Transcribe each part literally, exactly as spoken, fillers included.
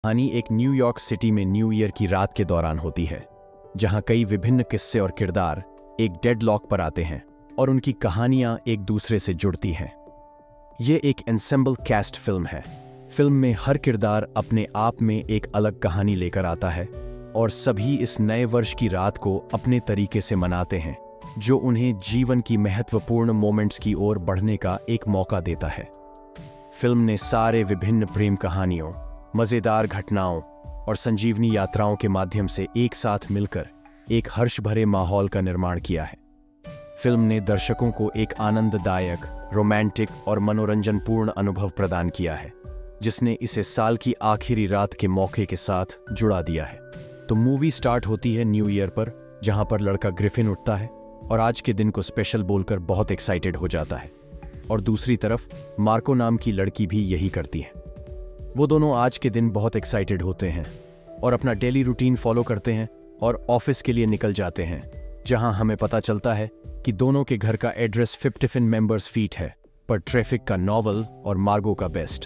कहानी एक New York city में न्यू ईयर की रात के दौरान होती है, जहां कई विभिन्न किस्से और किरदार एक डेडलॉक पर आते हैं और उनकी कहानियां एक दूसरे से जुड़ती हैं। ये एक एंसेम्बल कैस्ट फिल्म है। फिल्म में हर किरदार अपने आप में एक अलग कहानी लेकर आता है और सभी इस नए वर्ष की रात को अपने तरीके से मनाते हैं, जो उन्हें जीवन की महत्वपूर्ण मोमेंट्स की ओर बढ़ने का एक मौका देता है। फिल्म ने सारे विभिन्न प्रेम कहानियों, मजेदार घटनाओं और संजीवनी यात्राओं के माध्यम से एक साथ मिलकर एक हर्ष भरे माहौल का निर्माण किया है। फिल्म ने दर्शकों को एक आनंददायक, रोमांटिक और मनोरंजनपूर्ण अनुभव प्रदान किया है, जिसने इसे साल की आखिरी रात के मौके के साथ जुड़ा दिया है। तो मूवी स्टार्ट होती है न्यू ईयर पर, जहां पर लड़का ग्रिफिन उठता है और आज के दिन को स्पेशल बोलकर बहुत एक्साइटेड हो जाता है, और दूसरी तरफ मार्को नाम की लड़की भी यही करती है। वो दोनों आज के दिन बहुत एक्साइटेड होते हैं और अपना डेली रूटीन फॉलो करते हैं और ऑफिस के लिए निकल जाते हैं, जहां हमें पता चलता है कि दोनों के घर का एड्रेस फिफ्टी मेंबर्स फीट है, पर ट्रैफिक का नॉवल और मार्गो का बेस्ट।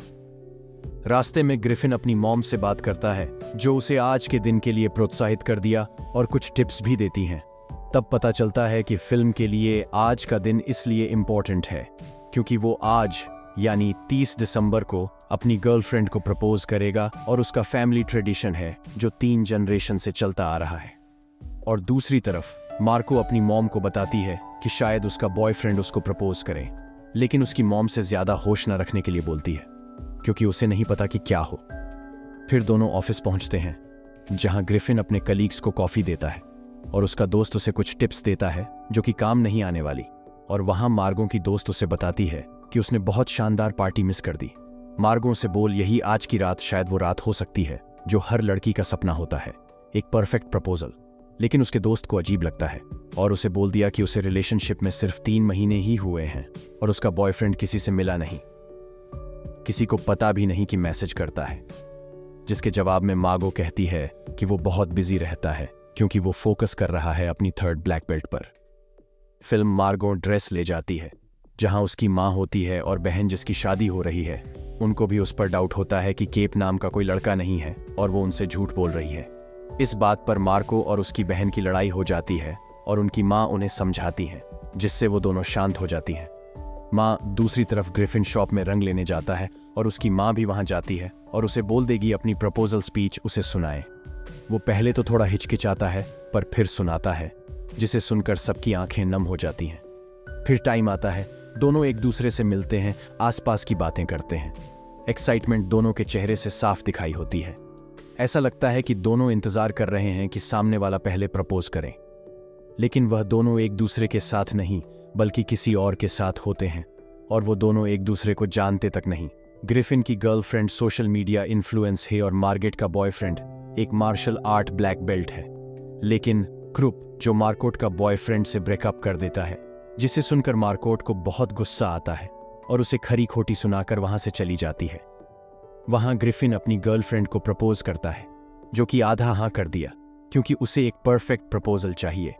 रास्ते में ग्रिफिन अपनी मॉम से बात करता है, जो उसे आज के दिन के लिए प्रोत्साहित कर दिया और कुछ टिप्स भी देती हैं। तब पता चलता है कि फिल्म के लिए आज का दिन इसलिए इम्पोर्टेंट है क्योंकि वो आज यानी तीस दिसंबर को अपनी गर्लफ्रेंड को प्रपोज करेगा, और उसका फैमिली ट्रेडिशन है जो तीन जनरेशन से चलता आ रहा है। और दूसरी तरफ मार्को अपनी मॉम को बताती है कि शायद उसका बॉयफ्रेंड उसको प्रपोज करे, लेकिन उसकी मॉम से ज्यादा होश न रखने के लिए बोलती है क्योंकि उसे नहीं पता कि क्या हो। फिर दोनों ऑफिस पहुंचते हैं, जहां ग्रिफिन अपने कलीग्स को कॉफी देता है और उसका दोस्त उसे कुछ टिप्स देता है जो कि काम नहीं आने वाली। और वहां मार्गो की दोस्त उसे बताती है कि उसने बहुत शानदार पार्टी मिस कर दी। मार्गो से बोल यही आज की रात शायद वो रात हो सकती है जो हर लड़की का सपना होता है, एक परफेक्ट प्रपोजल। लेकिन उसके दोस्त को अजीब लगता है और उसे बोल दिया कि उसे रिलेशनशिप में सिर्फ तीन महीने ही हुए हैं और उसका बॉयफ्रेंड किसी से मिला नहीं, किसी को पता भी नहीं कि मैसेज करता है। जिसके जवाब में मार्गो कहती है कि वो बहुत बिजी रहता है क्योंकि वो फोकस कर रहा है अपनी थर्ड ब्लैक बेल्ट पर। फिल्म मार्गो ड्रेस ले जाती है, जहां उसकी मां होती है और बहन जिसकी शादी हो रही है। उनको भी उस पर डाउट होता है कि केप नाम का कोई लड़का नहीं है और वो उनसे झूठ बोल रही है। इस बात पर मार्को और उसकी बहन की लड़ाई हो जाती है और उनकी मां उन्हें समझाती है, जिससे वो दोनों शांत हो जाती हैं। मां दूसरी तरफ ग्रिफिन शॉप में रंग लेने जाता है और उसकी मां भी वहां जाती है और उसे बोल देगी अपनी प्रपोजल स्पीच उसे सुनाए। वो पहले तो थोड़ा हिचकिचाता है पर फिर सुनाता है, जिसे सुनकर सबकी आंखें नम हो जाती हैं। फिर टाइम आता है, दोनों एक दूसरे से मिलते हैं, आसपास की बातें करते हैं। एक्साइटमेंट दोनों के चेहरे से साफ दिखाई होती है। ऐसा लगता है कि दोनों इंतजार कर रहे हैं कि सामने वाला पहले प्रपोज करे, लेकिन वह दोनों एक दूसरे के साथ नहीं बल्कि किसी और के साथ होते हैं, और वो दोनों एक दूसरे को जानते तक नहीं। ग्रिफिन की गर्लफ्रेंड सोशल मीडिया इन्फ्लुएंस है और मार्गेट का बॉयफ्रेंड एक मार्शल आर्ट ब्लैक बेल्ट है। लेकिन क्रुप, जो मार्कोट का बॉयफ्रेंड से ब्रेकअप कर देता है, जिसे सुनकर मार्कोट को बहुत गुस्सा आता है और उसे खरी खोटी सुनाकर वहां से चली जाती है। वहां ग्रिफिन अपनी गर्लफ्रेंड को प्रपोज करता है, जो कि आधा हाँ कर दिया क्योंकि उसे एक परफेक्ट प्रपोजल चाहिए।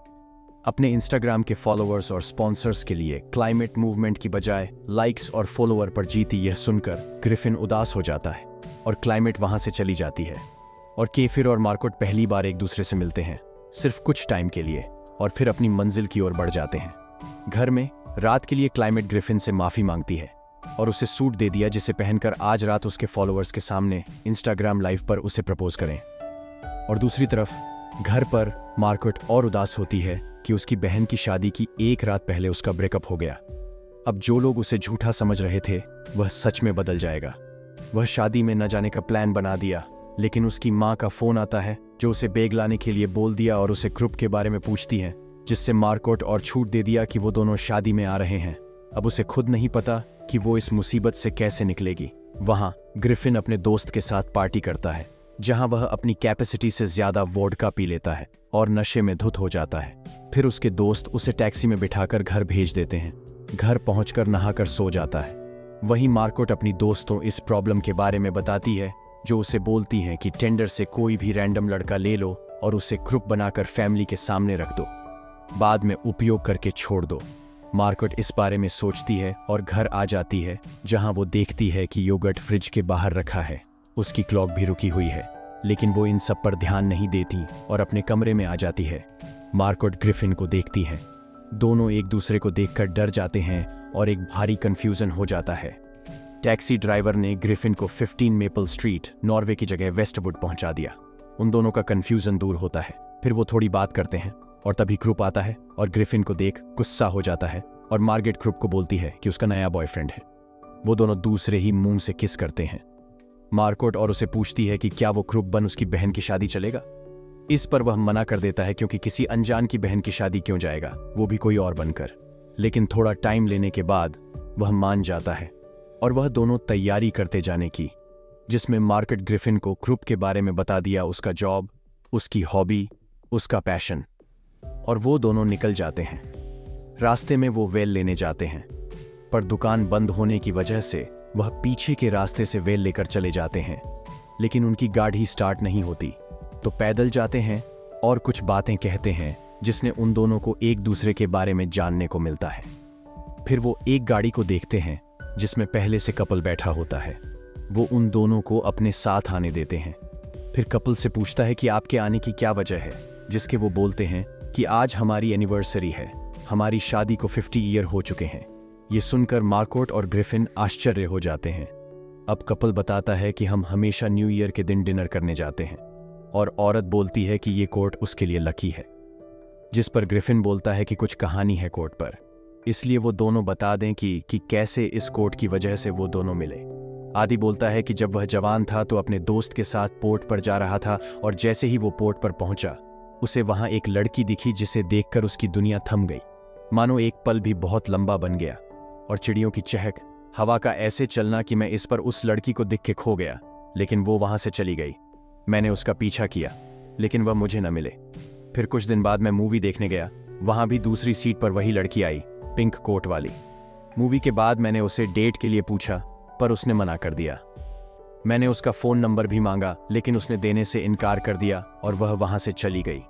अपने इंस्टाग्राम के फॉलोअर्स और स्पॉन्सर्स के लिए क्लाइमेट मूवमेंट की बजाय लाइक्स और फॉलोअर पर जीती यह सुनकर ग्रिफिन उदास हो जाता है और क्लाइमेट वहां से चली जाती है। और केफिर और मार्कोट पहली बार एक दूसरे से मिलते हैं, सिर्फ कुछ टाइम के लिए, और फिर अपनी मंजिल की ओर बढ़ जाते हैं। घर में रात के लिए क्लाइमेट ग्रिफिन से माफी मांगती है और उसे सूट दे दिया, जिसे पहनकर आज रात उसके फॉलोअर्स के सामने इंस्टाग्राम लाइव पर उसे प्रपोज करें। और दूसरी तरफ घर पर मार्कोट और उदास होती है कि उसकी बहन की शादी की एक रात पहले उसका ब्रेकअप हो गया। अब जो लोग उसे झूठा समझ रहे थे वह सच में बदल जाएगा। वह शादी में न जाने का प्लान बना दिया, लेकिन उसकी मां का फोन आता है जो उसे बैग लाने के लिए बोल दिया और उसे ग्रुप के बारे में पूछती है, जिससे मार्कोट और छूट दे दिया कि वो दोनों शादी में आ रहे हैं। अब उसे खुद नहीं पता कि वो इस मुसीबत से कैसे निकलेगी। वहां ग्रिफिन अपने दोस्त के साथ पार्टी करता है, जहां वह अपनी कैपेसिटी से ज्यादा वोडका पी लेता है और नशे में धुत हो जाता है। फिर उसके दोस्त उसे टैक्सी में बिठाकर घर भेज देते हैं। घर पहुंचकर नहाकर सो जाता है। वहीं मार्कोट अपनी दोस्तों इस प्रॉब्लम के बारे में बताती है, जो उसे बोलती हैं कि टेंडर से कोई भी रैंडम लड़का ले लो और उसे ग्रुप बनाकर फैमिली के सामने रख दो, बाद में उपयोग करके छोड़ दो। मार्कोट इस बारे में सोचती है और घर आ जाती है, जहां वो देखती है कि योगर्ट फ्रिज के बाहर रखा है। उसकी क्लॉक भी रुकी हुई है, लेकिन वो इन सब पर ध्यान नहीं देती और अपने कमरे में आ जाती है। मार्गोट ग्रिफिन को देखती है। दोनों एक दूसरे को देखकर डर जाते हैं और एक भारी कंफ्यूजन हो जाता है। टैक्सी ड्राइवर ने ग्रिफिन को पंद्रह मेपल स्ट्रीट नॉर्वे की जगह वेस्टवुड पहुंचा दिया। उन दोनों का कंफ्यूजन दूर होता है। फिर वो थोड़ी बात करते हैं और तभी क्रूप आता है और ग्रिफिन को देख गुस्सा हो जाता है और मार्गेट क्रूप को बोलती है कि उसका नया बॉयफ्रेंड है। वो दोनों दूसरे ही मुंह से किस करते हैं। मार्गोट और उसे पूछती है कि क्या वो क्रूप बन उसकी बहन की शादी चलेगा। इस पर वह मना कर देता है क्योंकि किसी अनजान की बहन की शादी क्यों जाएगा, वो भी कोई और बनकर। लेकिन थोड़ा टाइम लेने के बाद वह मान जाता है और वह दोनों तैयारी करते जाने की, जिसमें मार्गेट ग्रिफिन को क्रूप के बारे में बता दिया, उसका जॉब, उसकी हॉबी, उसका पैशन, और वो दोनों निकल जाते हैं। रास्ते में वो वेल लेने जाते हैं, पर दुकान बंद होने की वजह से वह पीछे के रास्ते से वेल लेकर चले जाते हैं, लेकिन उनकी गाड़ी स्टार्ट नहीं होती। तो पैदल जाते हैं और कुछ बातें कहते हैं जिसने उन दोनों को एक दूसरे के बारे में जानने को मिलता है। फिर वो एक गाड़ी को देखते हैं जिसमें पहले से कपल बैठा होता है। वो उन दोनों को अपने साथ आने देते हैं। फिर कपल से पूछता है कि आपके आने की क्या वजह है, जिसके वो बोलते हैं कि आज हमारी एनिवर्सरी है, हमारी शादी को पचास ईयर हो चुके हैं। ये सुनकर मार्गोट और ग्रिफिन आश्चर्य हो जाते हैं। अब कपल बताता है कि हम हमेशा न्यू ईयर के दिन डिनर करने जाते हैं, और औरत बोलती है कि ये कोट उसके लिए लकी है, जिस पर ग्रिफिन बोलता है कि कुछ कहानी है कोट पर, इसलिए वो दोनों बता दें कि, कि कैसे इस कोट की वजह से वो दोनों मिले। आदि बोलता है कि जब वह जवान था तो अपने दोस्त के साथ पोर्ट पर जा रहा था और जैसे ही वो पोर्ट पर पहुंचा, उसे वहां एक लड़की दिखी जिसे देखकर उसकी दुनिया थम गई, मानो एक पल भी बहुत लंबा बन गया। और चिड़ियों की चहक, हवा का ऐसे चलना कि मैं इस पर उस लड़की को दिख के खो गया, लेकिन वो वहां से चली गई। मैंने उसका पीछा किया, लेकिन वह मुझे न मिले। फिर कुछ दिन बाद मैं मूवी देखने गया, वहां भी दूसरी सीट पर वही लड़की आई, पिंक कोट वाली। मूवी के बाद मैंने उसे डेट के लिए पूछा, पर उसने मना कर दिया। मैंने उसका फोन नंबर भी मांगा, लेकिन उसने देने से इनकार कर दिया और वह वहां से चली गई।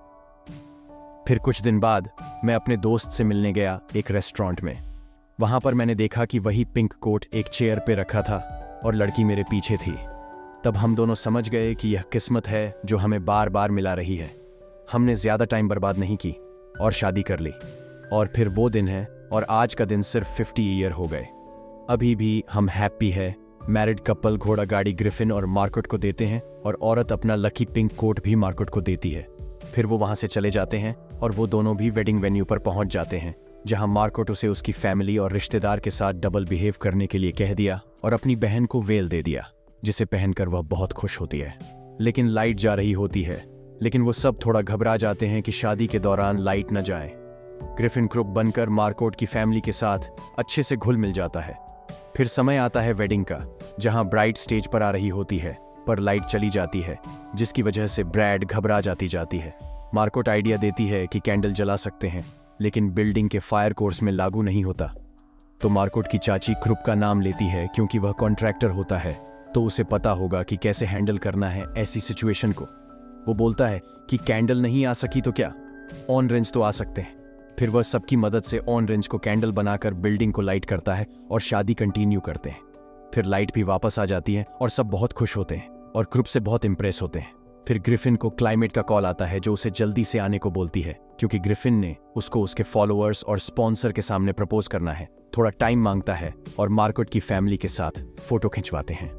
फिर कुछ दिन बाद मैं अपने दोस्त से मिलने गया एक रेस्टोरेंट में। वहां पर मैंने देखा कि वही पिंक कोट एक चेयर पे रखा था और लड़की मेरे पीछे थी। तब हम दोनों समझ गए कि यह किस्मत है जो हमें बार बार मिला रही है। हमने ज्यादा टाइम बर्बाद नहीं की और शादी कर ली। और फिर वो दिन है और आज का दिन सिर्फ पचास ईयर हो गए। अभी भी हम हैप्पी है। मैरिड कपल घोड़ा गाड़ी ग्रिफिन और मार्गोट को देते हैं और औरत अपना लकी पिंक कोट भी मार्गोट को देती है। फिर वो वहां से चले जाते हैं और वो दोनों भी वेडिंग वेन्यू पर पहुंच जाते हैं, जहां मार्गोट उसे उसकी फैमिली और रिश्तेदार के साथ डबल बिहेव करने के लिए कह दिया और अपनी बहन को वेल दे दिया, जिसे पहनकर वह बहुत खुश होती है। लेकिन लाइट जा रही होती है, लेकिन वो सब थोड़ा घबरा जाते हैं कि शादी के दौरान लाइट न जाए। ग्रिफिन क्रूप बनकर मार्गोट की फैमिली के साथ अच्छे से घुल मिल जाता है। फिर समय आता है वेडिंग का, जहां ब्राइड स्टेज पर आ रही होती है, पर लाइट चली जाती है, जिसकी वजह से ब्राइड घबरा जाती जाती है। मार्गोट आइडिया देती है कि कैंडल जला सकते हैं, लेकिन बिल्डिंग के फायर कोर्स में लागू नहीं होता। तो मार्गोट की चाची क्रूप का नाम लेती है क्योंकि वह कॉन्ट्रैक्टर होता है, तो उसे पता होगा कि कैसे हैंडल करना है ऐसी सिचुएशन को। वो बोलता है कि कैंडल नहीं आ सकी तो क्या, ऑन रेंज तो आ सकते हैं। फिर वह सबकी मदद से ऑन रेंज को कैंडल बनाकर बिल्डिंग को लाइट करता है और शादी कंटिन्यू करते हैं। फिर लाइट भी वापस आ जाती है और सब बहुत खुश होते हैं और क्रूप से बहुत इंप्रेस होते हैं। फिर ग्रिफिन को क्लाइमेट का कॉल आता है जो उसे जल्दी से आने को बोलती है, क्योंकि ग्रिफिन ने उसको उसके फॉलोअर्स और स्पॉन्सर के सामने प्रपोज करना है। थोड़ा टाइम मांगता है और मार्गोट की फैमिली के साथ फोटो खिंचवाते हैं।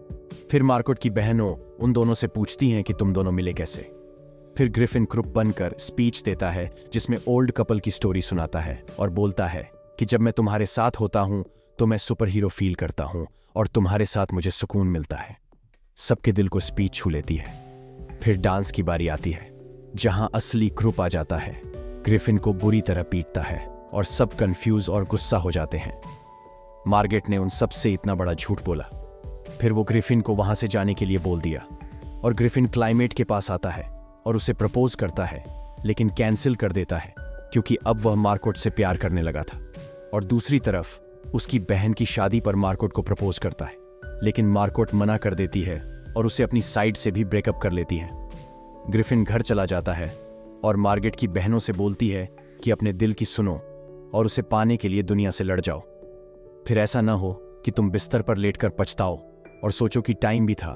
फिर मार्गोट की बहनों उन दोनों से पूछती हैं कि तुम दोनों मिले कैसे। फिर ग्रिफिन क्रूप बनकर स्पीच देता है जिसमें ओल्ड कपल की स्टोरी सुनाता है और बोलता है कि जब मैं तुम्हारे साथ होता हूं तो मैं सुपर हीरो फील करता हूं और तुम्हारे साथ मुझे सुकून मिलता है। सबके दिल को स्पीच छू लेती है। फिर डांस की बारी आती है, जहां असली क्रूप आ जाता है, ग्रिफिन को बुरी तरह पीटता है और सब कंफ्यूज और गुस्सा हो जाते हैं। मार्गेट ने उन सबसे इतना बड़ा झूठ बोला। फिर वो ग्रिफिन को वहां से जाने के लिए बोल दिया और ग्रिफिन क्लाइमेट के पास आता है और उसे प्रपोज करता है, लेकिन कैंसिल कर देता है क्योंकि अब वह मार्गोट से प्यार करने लगा था। और दूसरी तरफ उसकी बहन की शादी पर मार्गोट को प्रपोज करता है, लेकिन मार्गोट मना कर देती है और उसे अपनी साइड से भी ब्रेकअप कर लेती है। ग्रिफिन घर चला जाता है और मार्गेट की बहनों से बोलती है कि अपने दिल की सुनो और उसे पाने के लिए दुनिया से लड़ जाओ। फिर ऐसा ना हो कि तुम बिस्तर पर लेटकर पछताओ और सोचो कि टाइम भी था,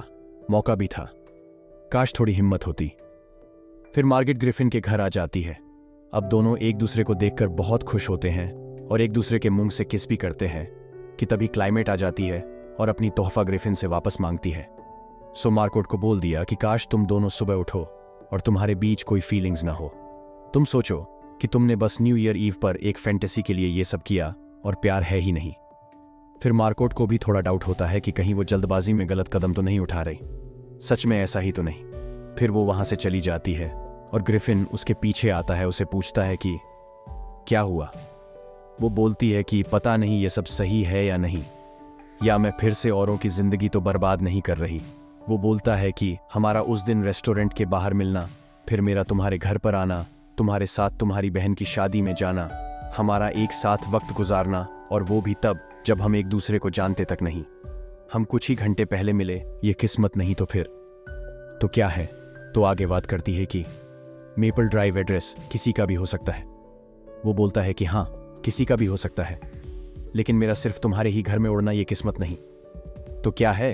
मौका भी था, काश थोड़ी हिम्मत होती। फिर मार्गेट ग्रिफिन के घर आ जाती है। अब दोनों एक दूसरे को देखकर बहुत खुश होते हैं और एक दूसरे के मुंह से किस भी करते हैं कि तभी क्लाइमेट आ जाती है और अपनी तोहफा ग्रिफिन से वापस मांगती है। सो मार्कोट को बोल दिया कि काश तुम दोनों सुबह उठो और तुम्हारे बीच कोई फीलिंग्स ना हो। तुम सोचो कि तुमने बस न्यू ईयर ईव पर एक फैंटेसी के लिए ये सब किया और प्यार है ही नहीं। फिर मार्कोट को भी थोड़ा डाउट होता है कि कहीं वो जल्दबाजी में गलत कदम तो नहीं उठा रही, सच में ऐसा ही तो नहीं। फिर वो वहां से चली जाती है और ग्रिफिन उसके पीछे आता है, उसे पूछता है कि क्या हुआ। वो बोलती है कि पता नहीं ये सब सही है या नहीं, या मैं फिर से औरों की जिंदगी तो बर्बाद नहीं कर रही। वो बोलता है कि हमारा उस दिन रेस्टोरेंट के बाहर मिलना, फिर मेरा तुम्हारे घर पर आना, तुम्हारे साथ तुम्हारी बहन की शादी में जाना, हमारा एक साथ वक्त गुजारना, और वो भी तब जब हम एक दूसरे को जानते तक नहीं। हम कुछ ही घंटे पहले मिले, ये किस्मत नहीं तो फिर तो क्या है। तो आगे बात करती है कि मेपल ड्राइव एड्रेस किसी का भी हो सकता है। वो बोलता है कि हाँ, किसी का भी हो सकता है, लेकिन मेरा सिर्फ तुम्हारे ही घर में उड़ना ये किस्मत नहीं तो क्या है।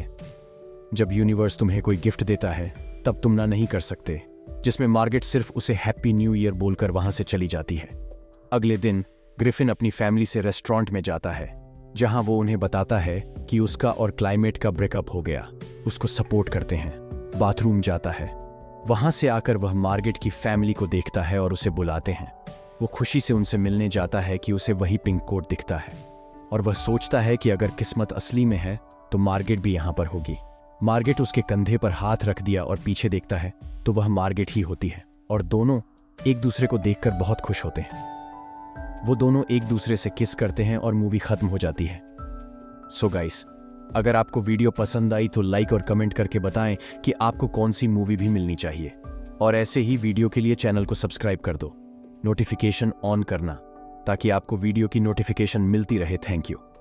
जब यूनिवर्स तुम्हें कोई गिफ्ट देता है तब तुम ना नहीं कर सकते, जिसमें मार्गेट सिर्फ उसे हैप्पी न्यू ईयर बोलकर वहां से चली जाती है। अगले दिन ग्रिफिन अपनी फैमिली से रेस्टोरेंट में जाता है, जहां वो उन्हें बताता है कि उसका और क्लाइमेट का ब्रेकअप हो गया। उसको सपोर्ट करते हैं। बाथरूम जाता है, वहां से आकर वह मार्गेट की फैमिली को देखता है और उसे बुलाते हैं। वो खुशी से उनसे मिलने जाता है कि उसे वही पिंक कोट दिखता है, और वह सोचता है कि अगर किस्मत असली में है तो मार्गेट भी यहां पर होगी। मार्गेट उसके कंधे पर हाथ रख दिया और पीछे देखता है तो वह मार्गेट ही होती है, और दोनों एक दूसरे को देखकर बहुत खुश होते हैं। वो दोनों एक दूसरे से किस करते हैं और मूवी खत्म हो जाती है। सो गाइस, अगर आपको वीडियो पसंद आई तो लाइक और कमेंट करके बताएं कि आपको कौन सी मूवी भी मिलनी चाहिए, और ऐसे ही वीडियो के लिए चैनल को सब्सक्राइब कर दो, नोटिफिकेशन ऑन करना ताकि आपको वीडियो की नोटिफिकेशन मिलती रहे। Thank you.